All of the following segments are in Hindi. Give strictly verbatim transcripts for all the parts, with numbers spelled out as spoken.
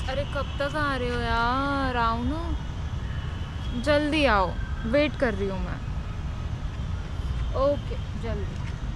अरे कब तक आ रहे हो यार? आओ ना, जल्दी आओ, वेट कर रही हूँ मैं। ओके जल्दी।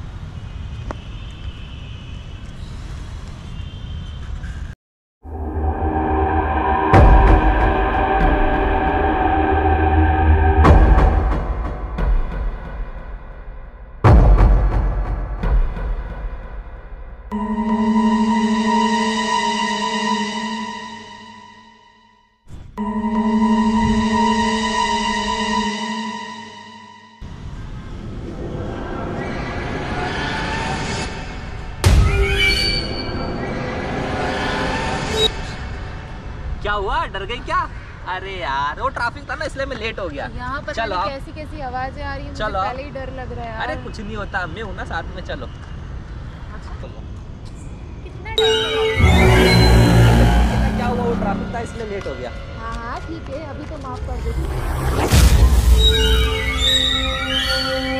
क्या हुआ, डर गई क्या? अरे यार वो ट्रैफिक था ना, इसलिए मैं लेट हो गया। यहाँ पर चलो, कैसी कैसी आवाजें आ रही है, मुझे पहले ही डर लग रहा है यार। अरे कुछ नहीं होता, मैं हूँ ना साथ में, चलो। कितना टाइम क्या हुआ, वो ट्रैफिक था इसलिए लेट हो गया। हाँ हाँ ठीक है, अभी तो माफ कर देती।